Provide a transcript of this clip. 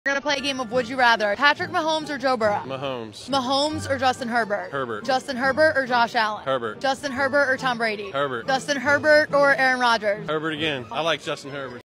We're going to play a game of Would You Rather. Patrick Mahomes or Joe Burrow? Mahomes. Mahomes or Justin Herbert? Herbert. Justin Herbert or Josh Allen? Herbert. Justin Herbert or Tom Brady? Herbert. Justin Herbert or Aaron Rodgers? Herbert again. I like Justin Herbert.